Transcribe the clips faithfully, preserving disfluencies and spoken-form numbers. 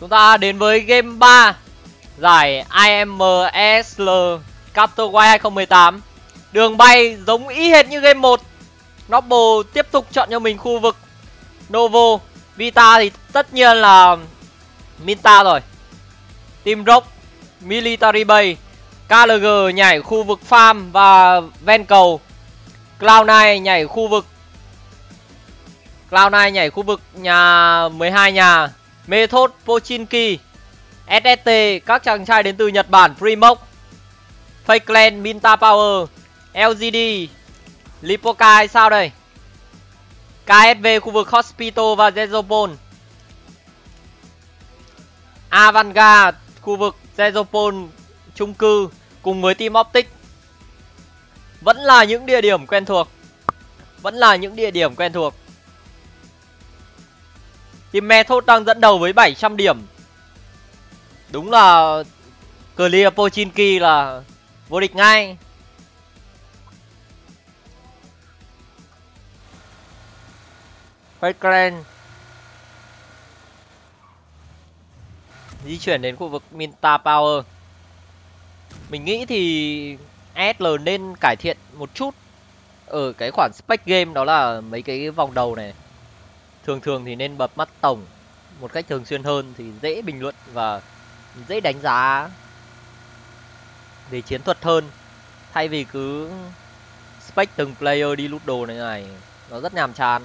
Chúng ta đến với game ba giải i em ét lờ Captain White hai không một tám. Đường bay giống y hệt như game một. Noble tiếp tục chọn cho mình khu vực Novo. Vita thì tất nhiên là Minta rồi. Team Rock, Military Base, ca lờ giê nhảy khu vực farm và ven cầu. cloud nine nhảy khu vực cloud nine nhảy khu vực nhà mười hai nhà. Method, Pochinki, ét ét tê, các chàng trai đến từ Nhật Bản, Primoz, Fake Clan, Minta Power, lờ giê đê, Lipoka hay sao đây? ca ét vê khu vực Hospital và Zezopol. Avantgarde khu vực Zezopol chung cư cùng với Team Optic. Vẫn là những địa điểm quen thuộc. Vẫn là những địa điểm quen thuộc. Team Method đang dẫn đầu với bảy trăm điểm. Đúng là Clear Pochinki là vô địch ngay. Fake Clan di chuyển đến khu vực Minta Power. Mình nghĩ thì ét lờ nên cải thiện một chút ở cái khoản spec game, đó là mấy cái vòng đầu này. Thường thường thì nên bật mắt tổng một cách thường xuyên hơn thì dễ bình luận và dễ đánh giá về chiến thuật hơn. Thay vì cứ spec từng player đi lút đồ này này, nó rất nhàm chán.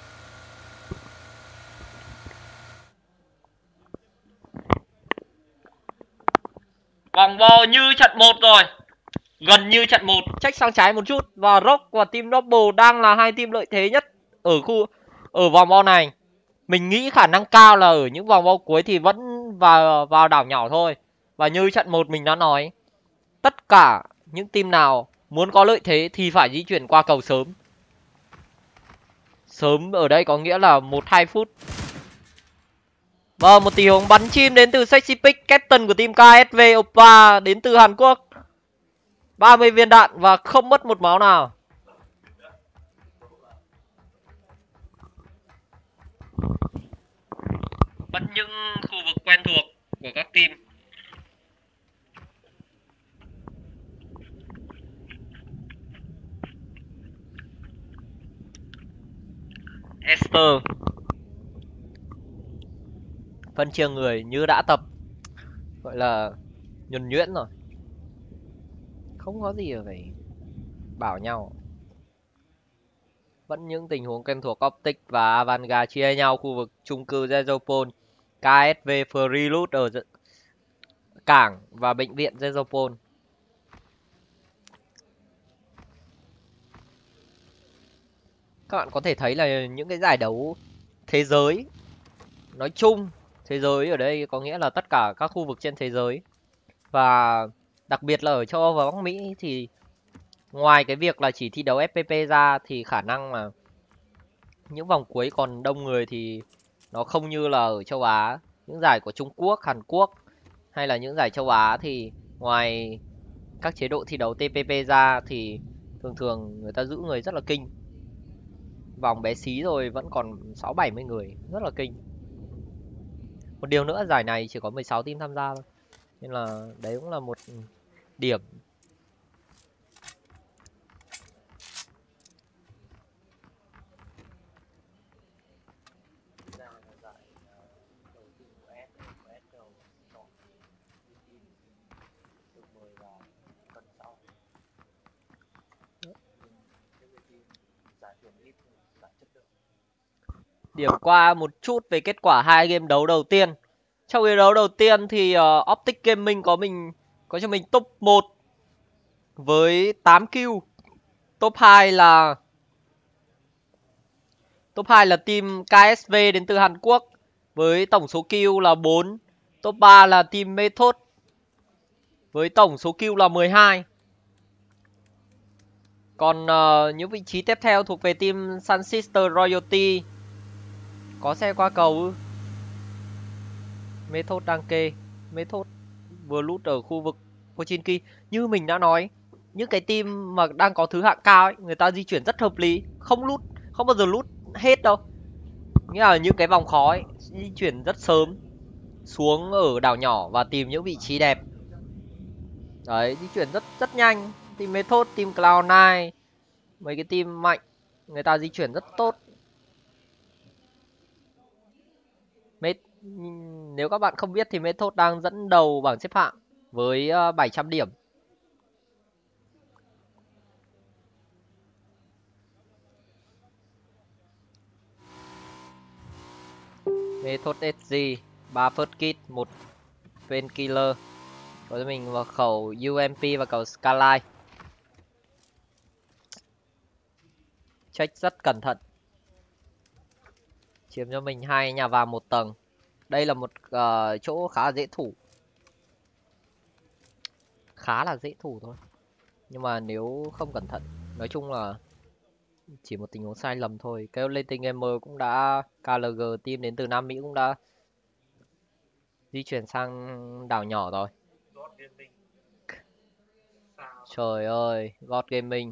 Vòng bò như trận một rồi. Gần như trận một, check sang trái một chút. Và Rock và team Noble đang là hai team lợi thế nhất ở khu ở vòng bo này. Mình nghĩ khả năng cao là ở những vòng bo cuối thì vẫn vào vào đảo nhỏ thôi. Và như trận một mình đã nói, tất cả những team nào muốn có lợi thế thì phải di chuyển qua cầu sớm. Sớm ở đây có nghĩa là một hai phút. Vâng, một tỷ hồng bắn chim đến từ Sexy Pick, captain của team ca ét vê Oppa đến từ Hàn Quốc. ba mươi viên đạn và không mất một máu nào. Vẫn những khu vực quen thuộc của các team. Esther phân chia người như đã tập, gọi là nhuần nhuyễn rồi, không có gì phải bảo nhau. Vẫn những tình huống quen thuộc, Optic và Avantgarde chia nhau khu vực chung cư Zezopol, ca ét vê Free Loot ở cảng và bệnh viện Zezopol. Các bạn có thể thấy là những cái giải đấu thế giới nói chung, thế giới ở đây có nghĩa là tất cả các khu vực trên thế giới, và đặc biệt là ở châu Âu và Bắc Mỹ thì ngoài cái việc là chỉ thi đấu ép pê pê ra thì khả năng mà những vòng cuối còn đông người thì nó không như là ở châu Á. Những giải của Trung Quốc, Hàn Quốc hay là những giải châu Á thì ngoài các chế độ thi đấu tê pê pê ra thì thường thường người ta giữ người rất là kinh. Vòng bé xí rồi vẫn còn sáu bảy mươi người, rất là kinh. Một điều nữa, giải này chỉ có mười sáu team tham gia thôi, nên là đấy cũng là một điểm. Điểm qua một chút về kết quả hai game đấu đầu tiên. Trong game đấu đầu tiên thì uh, Optic Gaming có mình có cho mình top một với tám kill. Top hai là Top hai là team ca ét vê đến từ Hàn Quốc với tổng số kill là bốn. Top ba là team Method với tổng số kill là mười hai. Còn uh, những vị trí tiếp theo thuộc về team Sun Sister Royalty. Có xe qua cầu. Method đang kê. Method vừa lút ở khu vực Pochinki. Như mình đã nói, những cái team mà đang có thứ hạng cao ấy, người ta di chuyển rất hợp lý. Không lút, không bao giờ lút hết đâu. Nghĩa là những cái vòng khó ấy, di chuyển rất sớm. xuống ở đảo nhỏ và tìm những vị trí đẹp. Đấy, di chuyển rất rất nhanh. Team Method, team cloud nine, mấy cái team mạnh người ta di chuyển rất tốt. Met... Nếu các bạn không biết thì Method đang dẫn đầu bảng xếp hạng với uh, bảy trăm điểm. Method ét giê, ba first kit, một painkiller. Rồi mình vào khẩu u em pê và cầu Skyline. Check rất cẩn thận. Chiếm cho mình hai nhà vàng một tầng. Đây là một uh, chỗ khá là dễ thủ. Khá là dễ thủ thôi. Nhưng mà nếu không cẩn thận, nói chung là chỉ một tình huống sai lầm thôi. Cái lên tình gamer cũng đã, ca lờ giê team đến từ Nam Mỹ cũng đã di chuyển sang đảo nhỏ rồi. Trời ơi, God Gaming.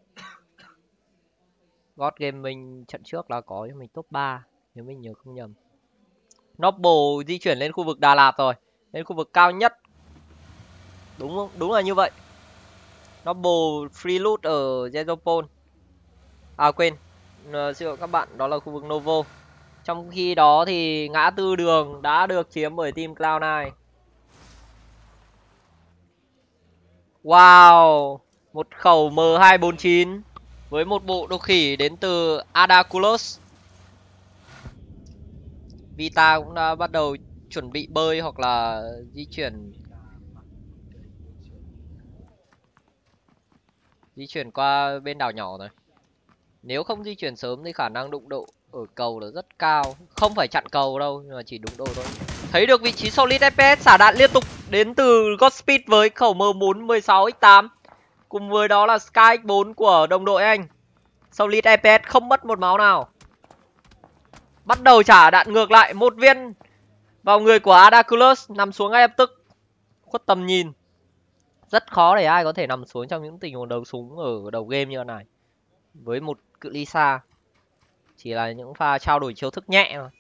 God Gaming trận trước là có cho mình top ba, nếu mình nhớ không nhầm. Noble di chuyển lên khu vực Đà Lạt rồi, lên khu vực cao nhất. Đúng không? Đúng là như vậy. Noble free loot ở Jezopol. À quên, uh, xin lỗi các bạn, đó là khu vực Novo. Trong khi đó thì ngã tư đường đã được chiếm bởi team cloud nine. Wow, một khẩu M hai bốn chín với một bộ độc khỉ đến từ Adakulos. Vita cũng đã bắt đầu chuẩn bị bơi hoặc là di chuyển di chuyển qua bên đảo nhỏ rồi. Nếu không di chuyển sớm thì khả năng đụng độ ở cầu là rất cao. Không phải chặn cầu đâu, nhưng mà chỉ đụng độ thôi. Thấy được vị trí Solid ép pê ét xả đạn liên tục đến từ Godspeed với khẩu M bốn một sáu x tám. Cùng với đó là Sky ích bốn của đồng đội anh. Solid ép pê ét không mất một máu nào. Bắt đầu trả đạn ngược lại, một viên vào người của Adaculus, nằm xuống ngay lập tức. Khuất tầm nhìn. Rất khó để ai có thể nằm xuống trong những tình huống đấu súng ở đầu game như thế này. Với một cự ly xa. Chỉ là những pha trao đổi chiêu thức nhẹ mà.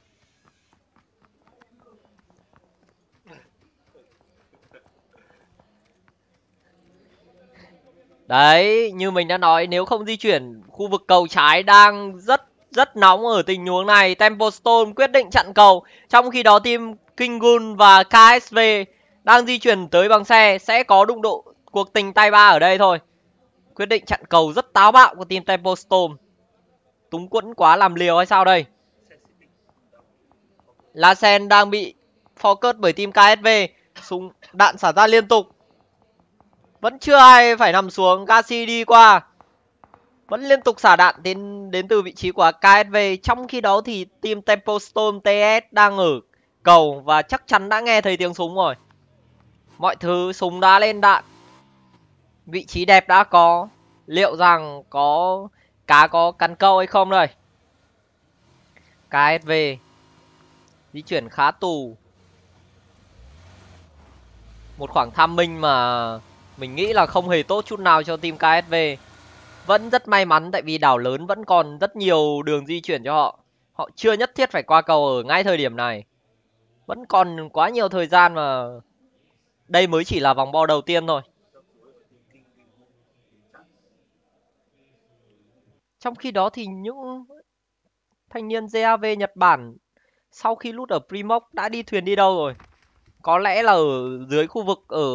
Đấy, như mình đã nói, nếu không di chuyển, khu vực cầu trái đang rất rất nóng ở tình huống này. Temple Storm quyết định chặn cầu. Trong khi đó team Kingun và ca ét vê đang di chuyển tới bằng xe. Sẽ có đụng độ cuộc tình tay ba ở đây thôi. Quyết định chặn cầu rất táo bạo của team Temple Storm. Túng quẫn quá làm liều hay sao đây? La Sen đang bị focus bởi team ca ét vê. Súng đạn xả ra liên tục. Vẫn chưa ai phải nằm xuống. Gashi đi qua. Vẫn liên tục xả đạn đến đến từ vị trí của ca ét vê. Trong khi đó thì team Temple Storm tê ét đang ở cầu và chắc chắn đã nghe thấy tiếng súng rồi. Mọi thứ súng đã lên đạn. Vị trí đẹp đã có. Liệu rằng có cá có cắn câu hay không đây? ca ét vê di chuyển khá tù. Một khoảng tham minh mà mình nghĩ là không hề tốt chút nào cho team ca ét vê. Vẫn rất may mắn tại vì đảo lớn vẫn còn rất nhiều đường di chuyển cho họ. Họ chưa nhất thiết phải qua cầu ở ngay thời điểm này. Vẫn còn quá nhiều thời gian mà. Đây mới chỉ là vòng bo đầu tiên thôi. Trong khi đó thì những thanh niên giê a vê Nhật Bản sau khi lút ở Primoz đã đi thuyền đi đâu rồi? Có lẽ là ở dưới khu vực ở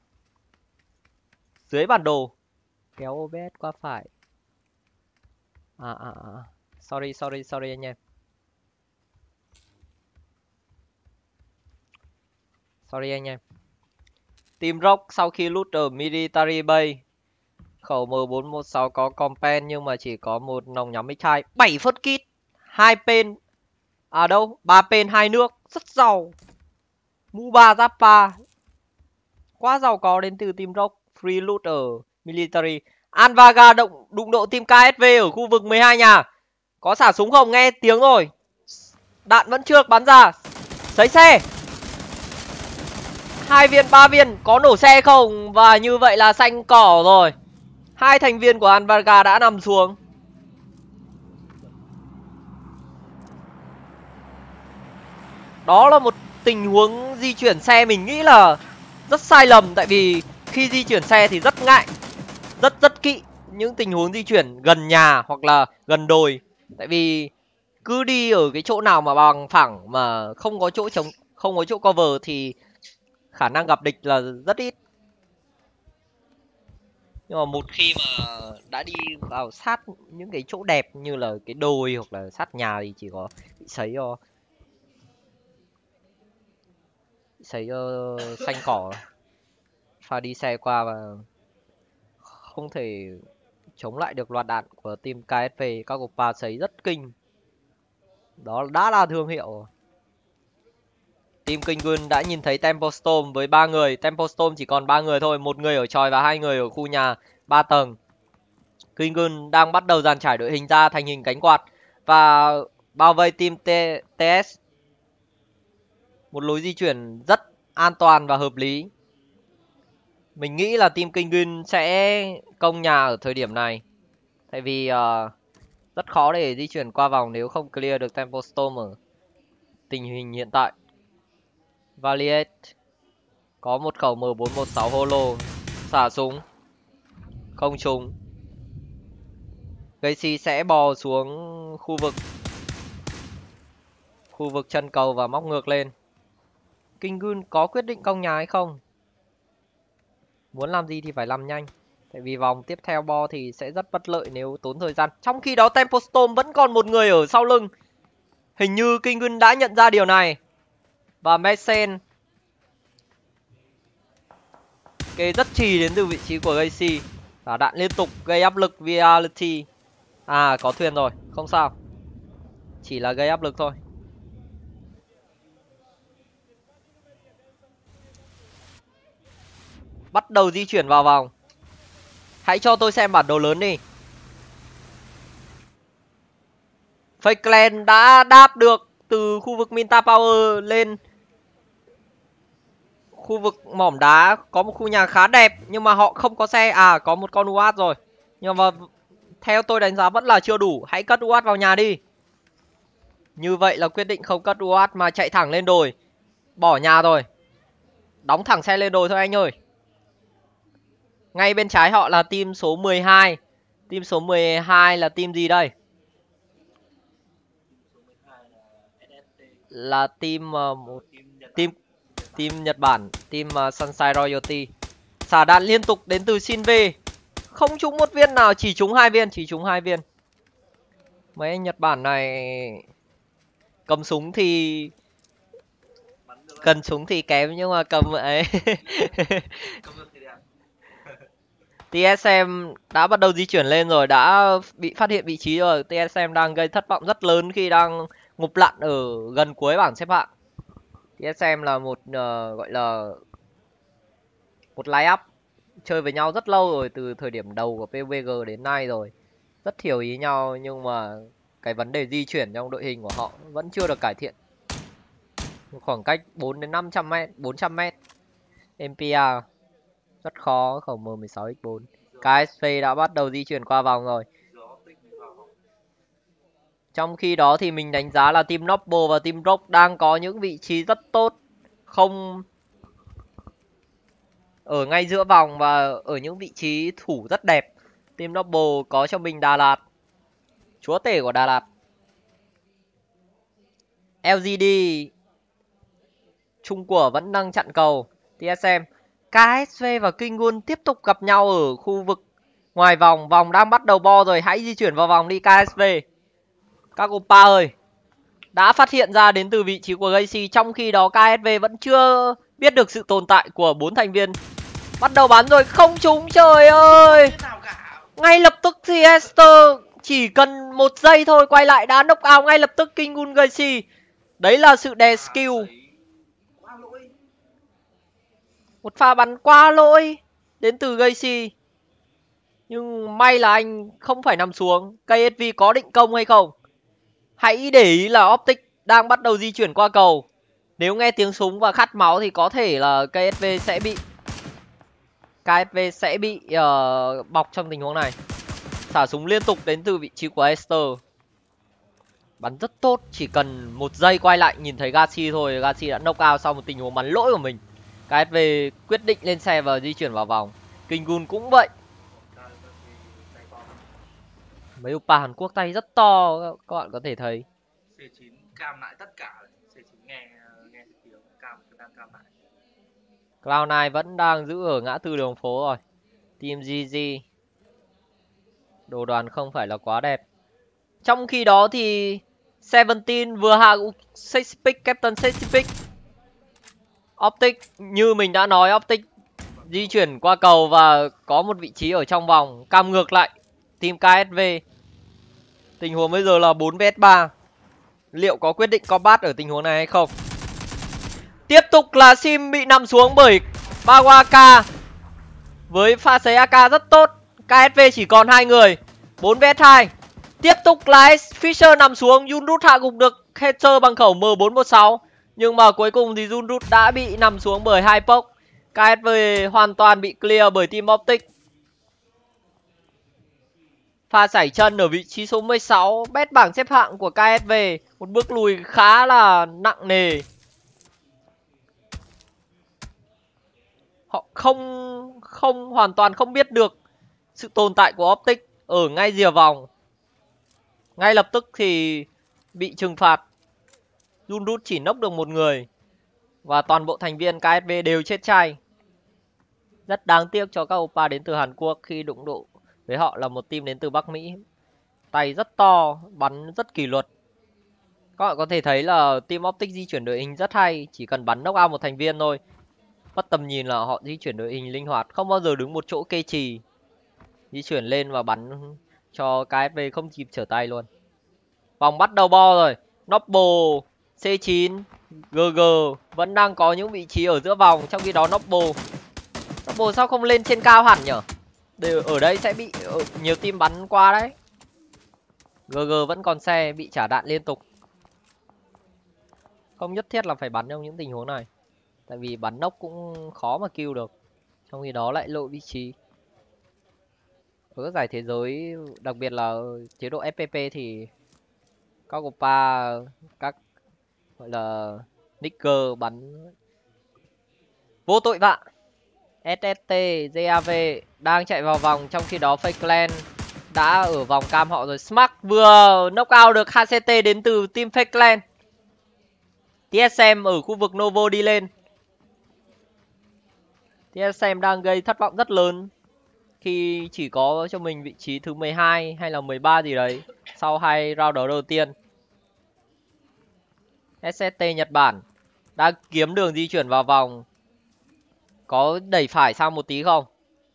dưới bản đồ. Kéo ô bê ét qua phải. À à à. Sorry sorry sorry anh em. Sorry anh em. Team Rock sau khi lút ở Military Bay. Khẩu M bốn một sáu có compen nhưng mà chỉ có một nòng nhắm ích hai. bảy first kit, hai pen. À đâu, ba pen hai nước, rất giàu. Muba Zappa. Quá giàu có đến từ team Rock. Free loot ở Military. Anvaga động đụng độ team ca ét vê ở khu vực mười hai nhà. Có xả súng không? Nghe tiếng rồi. Đạn vẫn chưa bắn ra. Sấy xe. Hai viên, ba viên. Có nổ xe không? Và như vậy là xanh cỏ rồi. Hai thành viên của Anvaga đã nằm xuống. Đó là một tình huống di chuyển xe mình nghĩ là rất sai lầm, tại vì khi di chuyển xe thì rất ngại, rất rất kỵ những tình huống di chuyển gần nhà hoặc là gần đồi, tại vì cứ đi ở cái chỗ nào mà bằng phẳng mà không có chỗ chống, không có chỗ cover thì khả năng gặp địch là rất ít. Nhưng mà một khi mà đã đi vào sát những cái chỗ đẹp như là cái đồi hoặc là sát nhà thì chỉ có bị sấy cho sấy cho xanh cỏ, pha đi xe qua và không thể chống lại được loạt đạn của team ca ét vê. Các cục pha sấy rất kinh, đó đã là thương hiệu. Team Kinh Quân đã nhìn thấy Tempo Storm với ba người. Tempo Storm chỉ còn ba người thôi, một người ở chòi và hai người ở khu nhà ba tầng. Kinh Quân đang bắt đầu dàn trải đội hình ra thành hình cánh quạt và bao vây team tê ét. Một lối di chuyển rất an toàn và hợp lý. Mình nghĩ là team Kinh Quân sẽ công nhà ở thời điểm này, tại vì uh, rất khó để di chuyển qua vòng nếu không clear được Tempo Storm ở tình hình hiện tại. Valiant có một khẩu M bốn một sáu holo, xả súng không trúng. Gacy sẽ bò xuống khu vực khu vực chân cầu và móc ngược lên. Kinh Gun có quyết định công nhà hay không? Muốn làm gì thì phải làm nhanh, tại vì vòng tiếp theo bo thì sẽ rất bất lợi nếu tốn thời gian. Trong khi đó Tempo Storm vẫn còn một người ở sau lưng. Hình như Kinh Gun đã nhận ra điều này. Và Messen kê rất trì đến từ vị trí của Gacy. Và đạn liên tục gây áp lực Viality. À, có thuyền rồi, không sao. Chỉ là gây áp lực thôi. Bắt đầu di chuyển vào vòng. Hãy cho tôi xem bản đồ lớn đi. Fake Clan đã đáp được từ khu vực Minta Power lên khu vực mỏm đá. Có một khu nhà khá đẹp nhưng mà họ không có xe. À, có một con u a tê rồi. Nhưng mà theo tôi đánh giá vẫn là chưa đủ. Hãy cất u a tê vào nhà đi. Như vậy là quyết định không cất u a tê mà chạy thẳng lên đồi. Bỏ nhà rồi. Đóng thẳng xe lên đồi thôi anh ơi. Ngay bên trái họ là team số mười hai. Team số mười hai là team gì đây? Là team uh, một team team Nhật Bản, team uh, Sunshine Royalty. Xả đạn liên tục đến từ Shinve. Không trúng một viên nào, chỉ trúng hai viên, chỉ trúng hai viên. Mấy anh Nhật Bản này cầm súng thì cần súng thì kém nhưng mà cầm ấy. tê ét em đã bắt đầu di chuyển lên rồi, đã bị phát hiện vị trí rồi. tê ét em đang gây thất vọng rất lớn khi đang ngụp lặn ở gần cuối bảng xếp hạng. tê ét em là một uh, gọi là một line-up chơi với nhau rất lâu rồi, từ thời điểm đầu của pê u bê giê đến nay rồi. Rất hiểu ý nhau nhưng mà cái vấn đề di chuyển trong đội hình của họ vẫn chưa được cải thiện. Khoảng cách bốn đến năm trăm mét, bốn trăm mét. em pê a rất khó, khẩu M mười sáu x bốn. ca ét vê đã bắt đầu di chuyển qua vòng rồi. Trong khi đó thì mình đánh giá là team Noble và team Rock đang có những vị trí rất tốt. Không ở ngay giữa vòng và ở những vị trí thủ rất đẹp. Team Noble có cho mình Đà Lạt, chúa tể của Đà Lạt. lờ giê đê Trung của vẫn đang chặn cầu. tê ét em, ca ét vê và King Gun tiếp tục gặp nhau ở khu vực ngoài vòng. Vòng đang bắt đầu bo rồi, hãy di chuyển vào vòng đi ca ét vê. Các oppa ơi, đã phát hiện ra đến từ vị trí của Gacy. Trong khi đó ca ét vê vẫn chưa biết được sự tồn tại của bốn thành viên. Bắt đầu bắn rồi, không trúng, trời ơi. Ngay lập tức thì Esther chỉ cần một giây thôi quay lại đã knock out ngay lập tức King Gun Gacy. Đấy là sự đè skill. Một pha bắn qua lỗi đến từ Gacy. Nhưng may là anh không phải nằm xuống. ca ét vê có định công hay không? Hãy để ý là Optic đang bắt đầu di chuyển qua cầu. Nếu nghe tiếng súng và khát máu thì có thể là ca ét vê sẽ bị ca ét vê sẽ bị uh, bọc trong tình huống này. Xả súng liên tục đến từ vị trí của Esther. Bắn rất tốt, chỉ cần một giây quay lại nhìn thấy Gachi thôi, Gachi đã knock out sau một tình huống bắn lỗi của mình. ca ét vê quyết định lên xe và di chuyển vào vòng. Kingun cũng vậy. Mấy oppa Hàn Quốc tay rất to, các bạn có thể thấy. xê chín cam lại tất cả, xê chín nghe nghe tiếng cam đang cam lại. cloud nine vẫn đang giữ ở ngã tư đường phố rồi. Team giê giê đồ đoàn không phải là quá đẹp. Trong khi đó thì Seventeen vừa hạ Sexpic, Captain Sexpic. Optic như mình đã nói, Optic di chuyển qua cầu và có một vị trí ở trong vòng, cam ngược lại team ca ét vê. Tình huống bây giờ là bốn vs ba. Liệu có quyết định combat ở tình huống này hay không? Tiếp tục là Sim bị nằm xuống bởi Bawaka. Với pha sấy a ca rất tốt, ca ét vê chỉ còn hai người, bốn vs hai. Tiếp tục là Fisher nằm xuống, Yunrut hạ gục được Hetzer bằng khẩu M bốn một sáu. Nhưng mà cuối cùng thì Yunrut đã bị nằm xuống bởi hai pốc. ca ét vê hoàn toàn bị clear bởi Team Optic. Pha sảy chân ở vị trí số mười sáu, bét bảng xếp hạng của ca ét vê, một bước lùi khá là nặng nề. Họ không không hoàn toàn không biết được sự tồn tại của Optic ở ngay rìa vòng. Ngay lập tức thì bị trừng phạt. Yunrut chỉ knock được một người và toàn bộ thành viên ca ét vê đều chết chay. Rất đáng tiếc cho các oppa đến từ Hàn Quốc khi đụng độ với họ là một team đến từ Bắc Mỹ. Tay rất to, bắn rất kỷ luật. Các bạn có thể thấy là team Optic di chuyển đội hình rất hay, chỉ cần bắn knock out một thành viên thôi. Mất tầm nhìn là họ di chuyển đội hình linh hoạt, không bao giờ đứng một chỗ kê trì. Di chuyển lên và bắn cho ca ét vê không kịp trở tay luôn. Vòng bắt đầu bo rồi. Noble, xê chín, giê giê vẫn đang có những vị trí ở giữa vòng. Trong khi đó Noble Noble sao không lên trên cao hẳn nhở? Đều ở đây sẽ bị nhiều team bắn qua đấy. giê giê vẫn còn xe, bị trả đạn liên tục. Không nhất thiết là phải bắn trong những tình huống này. Tại vì bắn nốc cũng khó mà kill được. Trong khi đó lại lộ vị trí. Ở các giải thế giới, đặc biệt là chế độ ép pê pê thì các oppa, các gọi là nigger bắn vô tội vạ. ét ét tê, giê a vê đang chạy vào vòng, trong khi đó Fakeland đã ở vòng cam họ rồi. Smack vừa knock out được hát xê tê đến từ team Fakeland. tê ét em ở khu vực Novo đi lên. tê ét em đang gây thất vọng rất lớn khi chỉ có cho mình vị trí thứ mười hai hay là mười ba gì đấy sau hai round đấu đầu tiên. ét ét tê Nhật Bản đang kiếm đường di chuyển vào vòng. Có đẩy phải sang một tí không?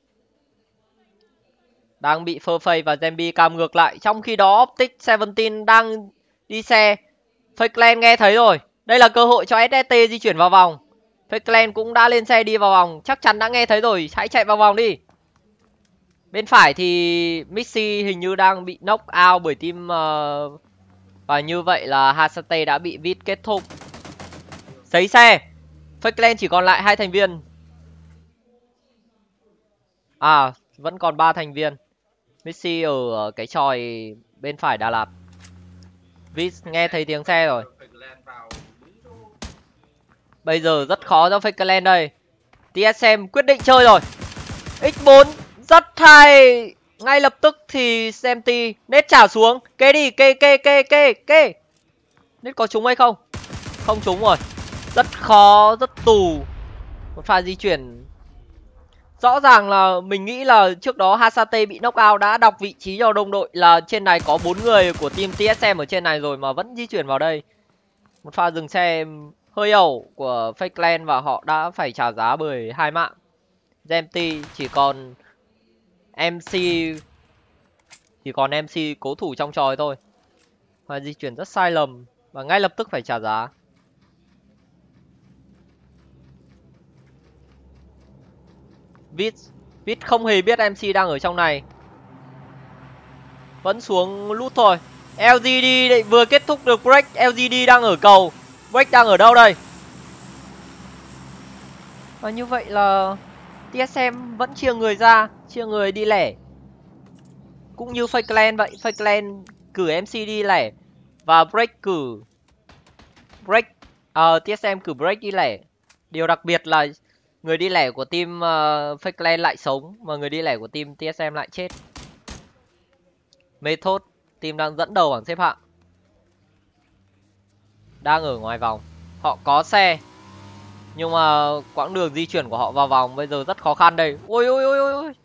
Đang bị phơ phây và Zembi cam ngược lại. Trong khi đó Optic Seventeen đang đi xe. Fakeland nghe thấy rồi. Đây là cơ hội cho ét ét tê di chuyển vào vòng. Fakeland cũng đã lên xe đi vào vòng. Chắc chắn đã nghe thấy rồi. Hãy chạy vào vòng đi. Bên phải thì Mixi hình như đang bị knock out bởi team uh... và như vậy là Hasate đã bị vít kết thúc. Sấy xe. Fakeland chỉ còn lại hai thành viên. À, vẫn còn ba thành viên. Mixi ở cái tròi bên phải Đà Lạt. Vít nghe thấy tiếng xe rồi. Bây giờ rất khó cho Fakeland đây. tê ét em quyết định chơi rồi. ích bốn rất hay. Ngay lập tức thì Semty nết trả xuống. Kê đi, kê kê kê kê kê. Nết có trúng hay không? Không trúng rồi. Rất khó, rất tù. Một pha di chuyển. Rõ ràng là mình nghĩ là trước đó Hasate bị knock out đã đọc vị trí cho đồng đội là trên này có bốn người của team tê ét em ở trên này rồi mà vẫn di chuyển vào đây. Một pha dừng xe hơi ẩu của Fakeland và họ đã phải trả giá bởi hai mạng. Zemty chỉ còn em xê chỉ còn em xê cố thủ trong tròi thôi. Và di chuyển rất sai lầm và ngay lập tức phải trả giá. Vít Vít không hề biết em xê đang ở trong này. Vẫn xuống loot thôi. lờ giê đê vừa kết thúc được break. lờ giê đê đang ở cầu. Break đang ở đâu đây? Và như vậy là tê ét em vẫn chia người ra, chia người đi lẻ. Cũng như Fakeland vậy, Fakeland cử em xê đi lẻ Và Break cử Break uh, tê ét em cử Break đi lẻ. Điều đặc biệt là người đi lẻ của team uh, Fake Clan lại sống, mà người đi lẻ của team tê ét em lại chết. Method, team đang dẫn đầu bảng xếp hạng, đang ở ngoài vòng. Họ có xe, nhưng mà quãng đường di chuyển của họ vào vòng bây giờ rất khó khăn đây. Ôi ôi ôi ôi ôi.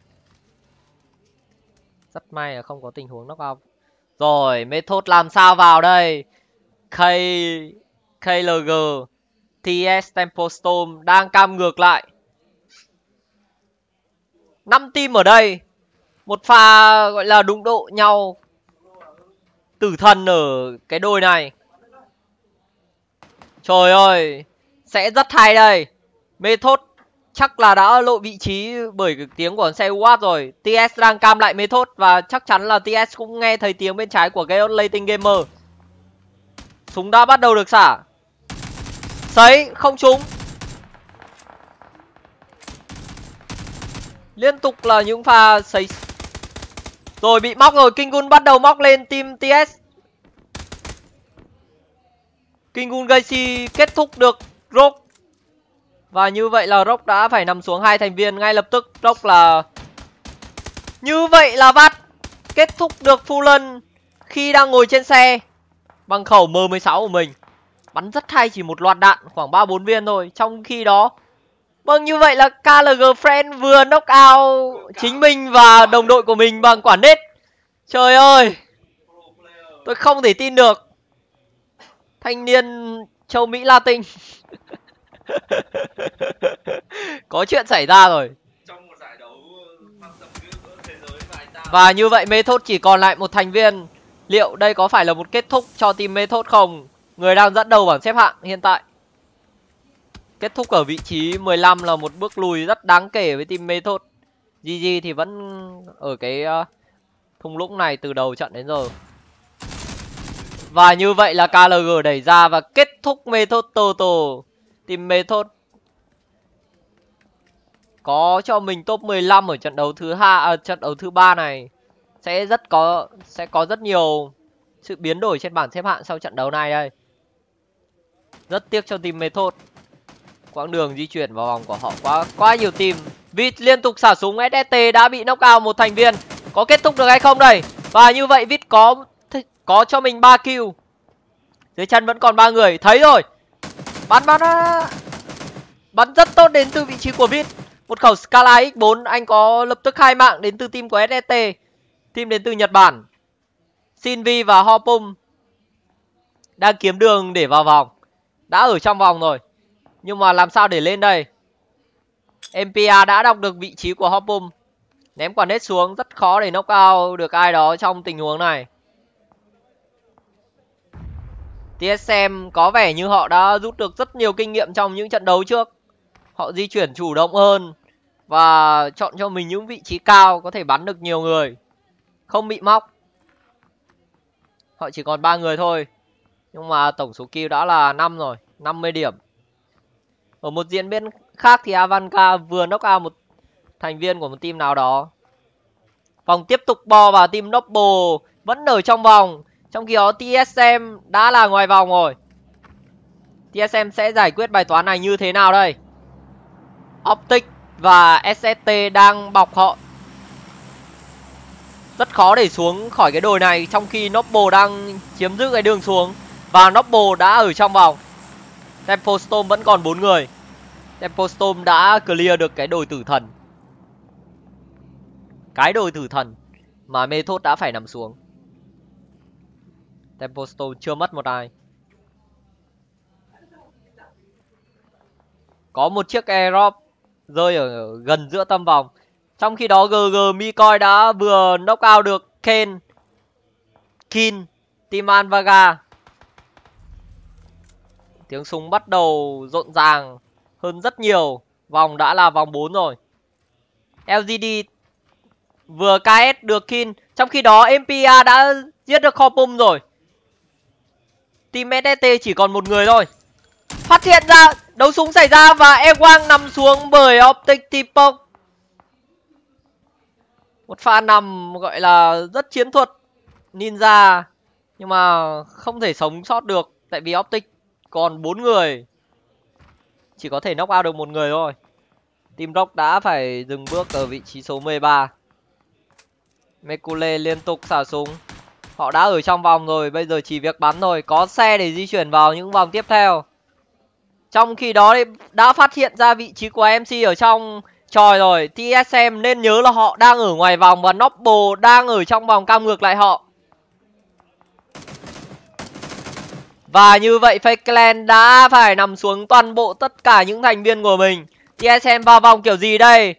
Rất may là không có tình huống knockout. Rồi, Method làm sao vào đây? K ca lờ giê, tê ét Tempo Storm đang cam ngược lại. năm team ở đây. Một pha gọi là đụng độ nhau tử thần ở cái đôi này. Trời ơi, sẽ rất hay đây. Method chắc là đã lộ vị trí bởi cái tiếng của xe u a tê rồi. tê ét đang cam lại Method và chắc chắn là tê ét cũng nghe thấy tiếng bên trái của Chaos Latin Gamer. Súng đã bắt đầu được xả. Sấy, không trúng. Liên tục là những pha sấy. Rồi bị móc rồi, Kingun bắt đầu móc lên team tê ét. Kingun Gacy kết thúc được Rock. Và như vậy là Rock đã phải nằm xuống hai thành viên ngay lập tức. Rock là... Như vậy là Vắt kết thúc được Fallen khi đang ngồi trên xe bằng khẩu M mười sáu của mình. Bắn rất hay, chỉ một loạt đạn khoảng ba bốn viên thôi. Trong khi đó, vâng, như vậy là ca lờ giê Friend vừa knock out chính mình và đồng đội của mình bằng quả nết. Trời ơi, tôi không thể tin được. Thanh niên châu Mỹ Latin. Có chuyện xảy ra rồi. Trong một giải đấu mang tầm cỡ thế giới và anh ta... Và như vậy Method chỉ còn lại một thành viên. Liệu đây có phải là một kết thúc cho team Method không? Người đang dẫn đầu bảng xếp hạng hiện tại. Kết thúc ở vị trí mười lăm là một bước lùi rất đáng kể với team Method. giê giê thì vẫn ở cái uh, thung lũng này từ đầu trận đến giờ. Và như vậy là ca lờ giê đẩy ra và kết thúc Method Total. Team Method có cho mình top mười lăm ở trận đấu thứ hai, à, trận đấu thứ ba này. Sẽ rất có sẽ có rất nhiều sự biến đổi trên bảng xếp hạng sau trận đấu này đây. Rất tiếc cho team Method. Quãng đường di chuyển vào vòng của họ quá quá nhiều team. Vít liên tục xả súng, ét ét tê đã bị knock out một thành viên. Có kết thúc được hay không đây? Và như vậy Vít có có cho mình ba kill. Dưới chân vẫn còn ba người, thấy rồi. Bắn bắn bắn rất tốt đến từ vị trí của Vít. Một khẩu Scala ích bốn, anh có lập tức hai mạng đến từ team của ét ét tê. Team đến từ Nhật Bản. Shinvi và Hopum đang kiếm đường để vào vòng. Đã ở trong vòng rồi, nhưng mà làm sao để lên đây? em pê a đã đọc được vị trí của Hopum. Ném quả nết xuống, rất khó để knock out được ai đó trong tình huống này. tê ét em có vẻ như họ đã rút được rất nhiều kinh nghiệm trong những trận đấu trước. Họ di chuyển chủ động hơn và chọn cho mình những vị trí cao có thể bắn được nhiều người, không bị móc. Họ chỉ còn ba người thôi, nhưng mà tổng số kill đã là năm rồi, năm mươi điểm. Ở một diễn biến khác thì Avanca vừa knock out một thành viên của một team nào đó. Vòng tiếp tục bo vào team Noble vẫn ở trong vòng. Trong khi đó tê ét em đã là ngoài vòng rồi. tê ét em sẽ giải quyết bài toán này như thế nào đây? Optic và ét ét tê đang bọc họ. Rất khó để xuống khỏi cái đồi này, trong khi Noble đang chiếm giữ cái đường xuống. Và Noble đã ở trong vòng. Tempo Storm vẫn còn bốn người. Tempo Storm đã clear được cái đồi tử thần. Cái đồi tử thần mà Method đã phải nằm xuống. Tempo Storm chưa mất một ai. Có một chiếc airdrop rơi ở gần giữa tâm vòng. Trong khi đó giê giê Mikoi đã vừa knock out được Ken Kin team Alvaga. Tiếng súng bắt đầu rộn ràng hơn rất nhiều. Vòng đã là vòng bốn rồi. lờ giê đê vừa ca ét được Kin. Trong khi đó em pê a đã giết được Hopum rồi. Team ét ét tê chỉ còn một người thôi. Phát hiện ra đấu súng xảy ra và Ewang nằm xuống bởi Optic Tipok. Một pha nằm gọi là rất chiến thuật. Ninja Nhưng mà không thể sống sót được. Tại vì Optic còn bốn người. Chỉ có thể knock out được một người thôi. Team Rock đã phải dừng bước ở vị trí số mười ba. Mekule liên tục xả súng. Họ đã ở trong vòng rồi, bây giờ chỉ việc bắn thôi. Có xe để di chuyển vào những vòng tiếp theo. Trong khi đó đã phát hiện ra vị trí của em xê ở trong tròi rồi. tê ét em nên nhớ là họ đang ở ngoài vòng và Noble đang ở trong vòng cam ngược lại họ. Và như vậy Fake Clan đã phải nằm xuống toàn bộ tất cả những thành viên của mình. tê ét em vào vòng kiểu gì đây?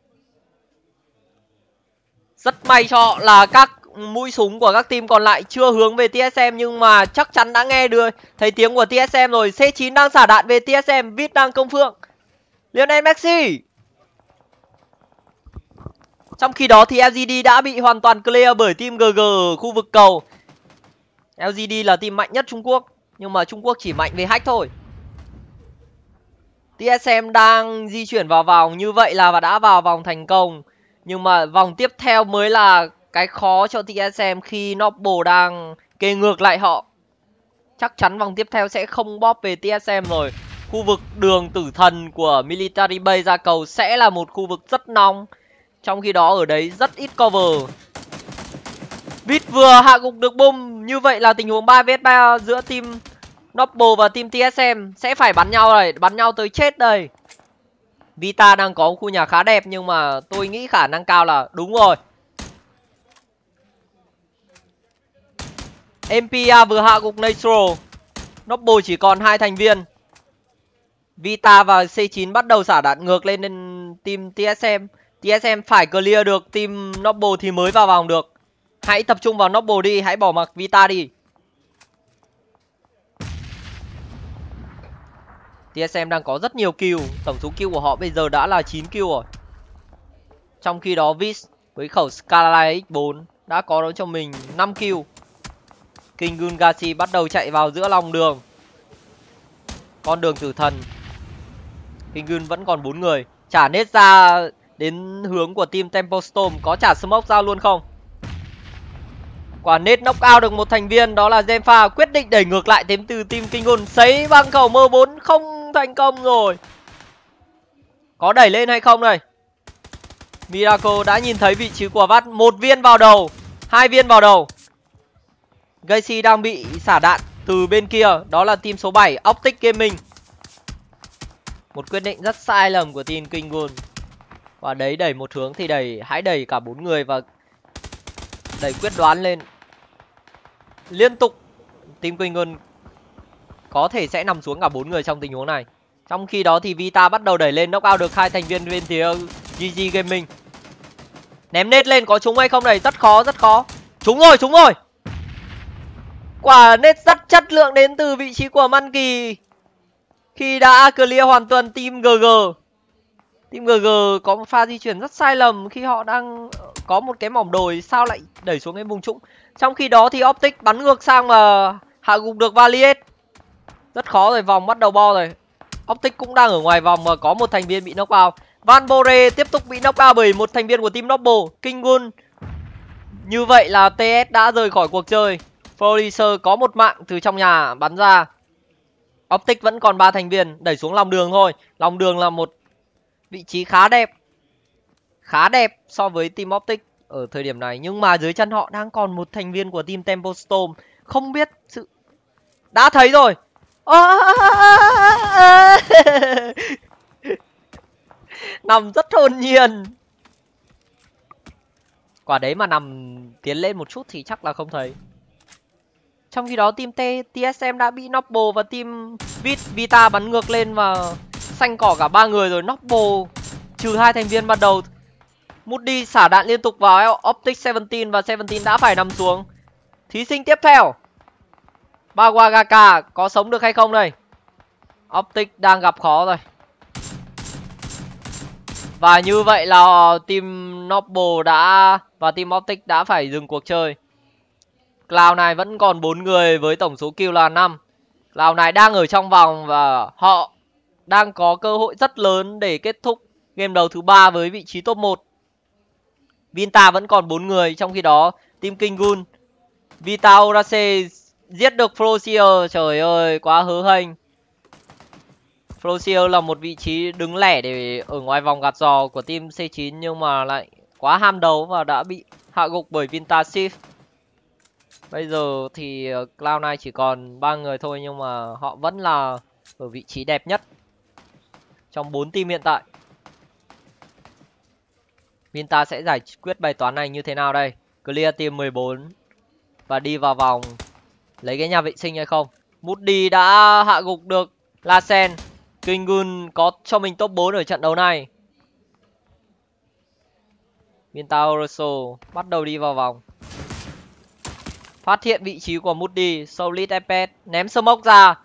Rất may cho họ là các mũi súng của các team còn lại chưa hướng về tê ét em, nhưng mà chắc chắn đã nghe được thấy tiếng của tê ét em rồi. xê chín đang xả đạn về tê ét em, Vít đang công phượng. Lionel Messi. Trong khi đó thì lờ giê đê đã bị hoàn toàn clear bởi team giê giê ở khu vực cầu. lờ giê đê là team mạnh nhất Trung Quốc, nhưng mà Trung Quốc chỉ mạnh về hack thôi. tê ét em đang di chuyển vào vòng, như vậy là đã vào vòng thành công. Nhưng mà vòng tiếp theo mới là cái khó cho tê ét em khi Noble đang kê ngược lại họ. Chắc chắn vòng tiếp theo sẽ không bóp về tê ét em rồi. Khu vực đường tử thần của Military Base ra cầu sẽ là một khu vực rất nóng. Trong khi đó ở đấy rất ít cover. Vít vừa hạ gục được boom. Như vậy là tình huống ba vs ba giữa team Noble và team tê ét em sẽ phải bắn nhau này, bắn nhau tới chết đây. Vita đang có một khu nhà khá đẹp, nhưng mà tôi nghĩ khả năng cao là đúng rồi. em pê a vừa hạ gục Nitro. Noble chỉ còn hai thành viên. Vita và xê chín bắt đầu xả đạn ngược lên team tê ét em. tê ét em phải clear được team Noble thì mới vào vòng được. Hãy tập trung vào Noble đi, hãy bỏ mặc Vita đi. tê ét em đang có rất nhiều kill, tổng số kill của họ bây giờ đã là chín kill rồi. Trong khi đó Vis với khẩu Scarlet ích bốn đã có đó cho mình năm kill. King Gungashi bắt đầu chạy vào giữa lòng đường. Con đường tử thần. King Gun vẫn còn bốn người. Trả nết ra đến hướng của team Temple Storm, có trả smoke ra luôn không? Quả nết knock out được một thành viên, đó là Zenfa, quyết định đẩy ngược lại đến từ team King Gun. Sấy băng khẩu M bốn không thành công rồi. Có đẩy lên hay không đây? Miracle đã nhìn thấy vị trí của Vắt. Một viên vào đầu, hai viên vào đầu. Gacy đang bị xả đạn từ bên kia, đó là team số bảy Optic Gaming. Một quyết định rất sai lầm của team King Gun. Và đấy, đẩy một hướng thì đẩy, hãy đẩy cả bốn người và đẩy quyết đoán lên. Liên tục team King Gun có thể sẽ nằm xuống cả bốn người trong tình huống này. Trong khi đó thì Vita bắt đầu đẩy lên, knock out được hai thành viên bên phía giê giê Gaming. Ném nết lên, có trúng hay không này? Rất khó, rất khó. Trúng rồi, trúng rồi. Quả nết rất chất lượng đến từ vị trí của Monkey khi đã clear hoàn toàn team giê giê. Team giê giê có một pha di chuyển rất sai lầm khi họ đang có một cái mỏm đồi, sao lại đẩy xuống cái vùng trũng. Trong khi đó thì Optic bắn ngược sang và hạ gục được Valiet. Rất khó rồi, vòng bắt đầu bo rồi. Optic cũng đang ở ngoài vòng mà có một thành viên bị knock out. Van Bore tiếp tục bị knock out bởi một thành viên của team Noble. King Gun. Như vậy là tê ét đã rời khỏi cuộc chơi. Foliser có một mạng từ trong nhà bắn ra. Optic vẫn còn ba thành viên, đẩy xuống lòng đường thôi. Lòng đường là một vị trí khá đẹp. Khá đẹp so với team Optic ở thời điểm này. Nhưng mà dưới chân họ đang còn một thành viên của team Temple Storm. Không biết sự... Đã thấy rồi. Nằm rất hồn nhiên. Quả đấy mà nằm tiến lên một chút thì chắc là không thấy. Trong khi đó team T, tê ét em đã bị Noble và team Vit, Vita bắn ngược lên và xanh cỏ cả ba người rồi. Noble trừ hai thành viên ban đầu. Moody xả đạn liên tục vào Optic mười bảy và mười bảy đã phải nằm xuống. Thí sinh tiếp theo Bagwagaka có sống được hay không đây? Optic đang gặp khó rồi. Và như vậy là team Noble đã và team Optic đã phải dừng cuộc chơi. Cloud này vẫn còn bốn người với tổng số kill là năm. Cloud này đang ở trong vòng và họ đang có cơ hội rất lớn để kết thúc game đầu thứ ba với vị trí top một. Vinta vẫn còn bốn người, trong khi đó team King Gun Vita Horace giết được Frozier, trời ơi, quá hớ hênh. Frozier là một vị trí đứng lẻ để ở ngoài vòng gạt giò của team C chín nhưng mà lại quá ham đấu và đã bị hạ gục bởi Vintashift. Bây giờ thì cloud nine chỉ còn ba người thôi nhưng mà họ vẫn là ở vị trí đẹp nhất trong bốn team hiện tại. Vinta sẽ giải quyết bài toán này như thế nào đây? Clear team mười bốn và đi vào vòng lấy cái nhà vệ sinh hay không? Moody đã hạ gục được Lasen. Kingun có cho mình top bốn ở trận đấu này. Vinta Oroso bắt đầu đi vào vòng. Phát hiện vị trí của Moody. Solid ép ét ném smoke ra.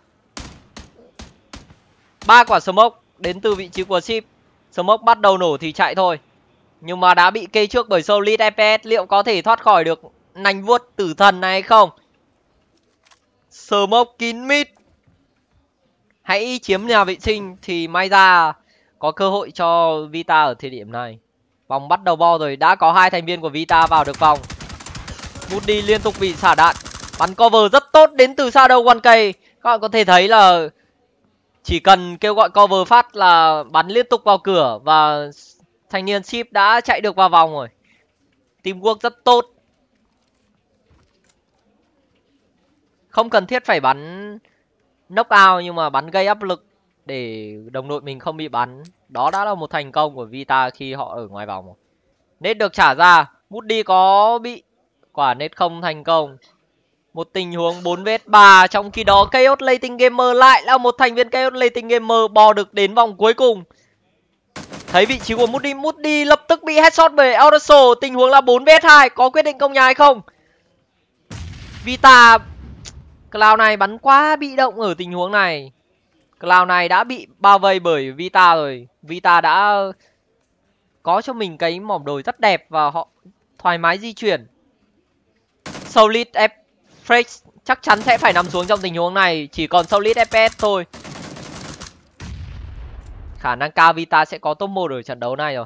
Ba quả smoke đến từ vị trí của Ship. Smoke bắt đầu nổ thì chạy thôi. Nhưng mà đã bị cây trước bởi Solid ép ét. Liệu có thể thoát khỏi được nành vuốt tử thần này hay không? Smoke kín mít. Hãy chiếm nhà vệ sinh thì may ra có cơ hội cho Vita ở thời điểm này. Vòng bắt đầu bo rồi, đã có hai thành viên của Vita vào được vòng. Moody liên tục bị xả đạn. Bắn cover rất tốt đến từ Shadow one K. Các bạn có thể thấy là chỉ cần kêu gọi cover phát là bắn liên tục vào cửa và thanh niên Ship đã chạy được vào vòng rồi. Teamwork rất tốt. Không cần thiết phải bắn knockout nhưng mà bắn gây áp lực để đồng đội mình không bị bắn. Đó đã là một thành công của Vita khi họ ở ngoài vòng. Nết được trả ra. Moody có bị quả nết không thành công. Một tình huống bốn vs ba. Trong khi đó Chaos Lating Gamer lại là một thành viên Chaos Lating Gamer bò được đến vòng cuối cùng. Thấy vị trí của Moody. Moody lập tức bị headshot bởi Autoso. Tình huống là bốn vs hai. Có quyết định công nhà hay không? Vita Cloud này bắn quá bị động ở tình huống này. Cloud này đã bị bao vây bởi Vita rồi. Vita đã có cho mình cái mỏm đồi rất đẹp và họ thoải mái di chuyển. Solid ép ét chắc chắn sẽ phải nằm xuống trong tình huống này. Chỉ còn Solid ép ét thôi. Khả năng cao Vita sẽ có top một ở trận đấu này rồi.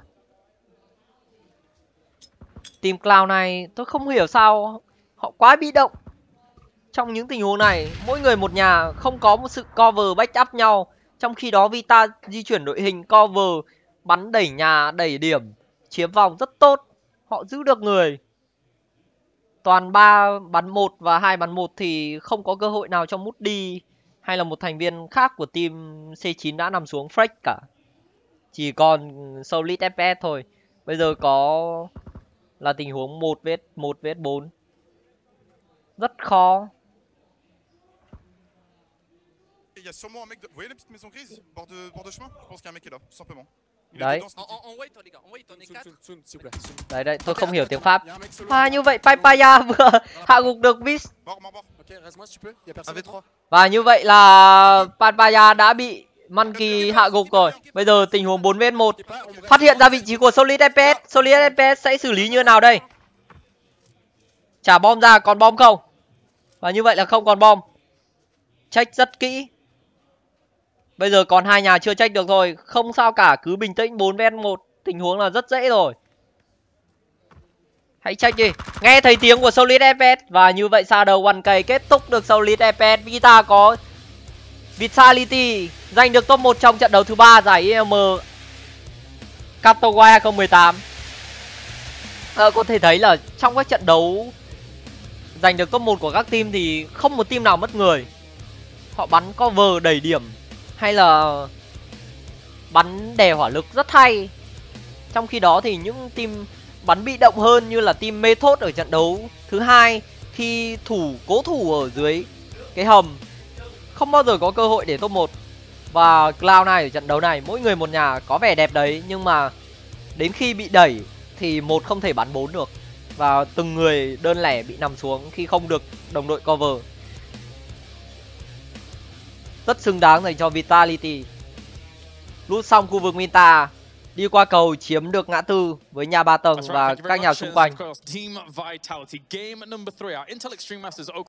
Team Cloud này tôi không hiểu sao họ quá bị động. Trong những tình huống này, mỗi người một nhà, không có một sự cover backup nhau. Trong khi đó Vita di chuyển đội hình cover, bắn đẩy nhà, đẩy điểm, chiếm vòng rất tốt. Họ giữ được người. Toàn ba bắn một và hai bắn một thì không có cơ hội nào cho Moody hay là một thành viên khác của team C chín đã nằm xuống freak cả. Chỉ còn Solid ép ét thôi. Bây giờ có là tình huống một vs một vs bốn. Rất khó. Il y a sûrement un mec de... Vous voyez la petite maison grise bord de, bord de chemin? Je pense qu'il y a un mec qui est là, tout simplement. Đấy. En, en, en white, les gars, en white, on est quatre. Soon, s'il vous plaît. Đấy đấy, tôi không hiểu tiếng Pháp. Il y a un mec solo. Và như vậy Papaya vừa hạ gục được Vis. Mort, mort, mort. Ok, reste-moi si tu peux. Il y a personne. un v trois. Và như vậy là Papaya đã bị Monkey hạ gục rồi. Bây giờ tình huống bốn vs một. Phát hiện ra vị trí của Solid ép ét. Solid ép ét sẽ xử lý như nào đây? Trả bom ra, còn bom không? Và như vậy là không còn bom. Check rất kỹ. Bây giờ còn hai nhà chưa check được thôi. Không sao cả, cứ bình tĩnh. Bốn vs một. Tình huống là rất dễ rồi. Hãy check đi. Nghe thấy tiếng của Solid ép ét. Và như vậy Shadow one K kết thúc được Solid ép ét. Vita có Vitality giành được top một trong trận đấu thứ ba giải i em Katowice hai không một tám. à, Có thể thấy là trong các trận đấu giành được top một của các team thì không một team nào mất người. Họ bắn cover đẩy điểm hay là bắn đè hỏa lực rất hay. Trong khi đó thì những team bắn bị động hơn như là team Method ở trận đấu thứ hai, khi thủ cố thủ ở dưới cái hầm không bao giờ có cơ hội để top một. Và Cloud này ở trận đấu này mỗi người một nhà có vẻ đẹp đấy, nhưng mà đến khi bị đẩy thì một không thể bắn bốn được. Và từng người đơn lẻ bị nằm xuống khi không được đồng đội cover. Rất xứng đáng dành cho Vitality. Lút xong khu vực Minta, đi qua cầu chiếm được ngã tư với nhà ba tầng và các nhà xung quanh.